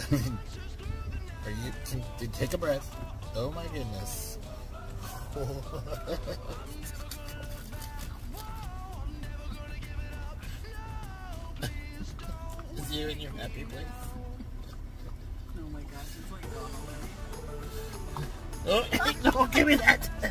Take a breath. Oh my goodness. Is you in your happy place? Oh my gosh, it's like gone away. Oh, no, give me that!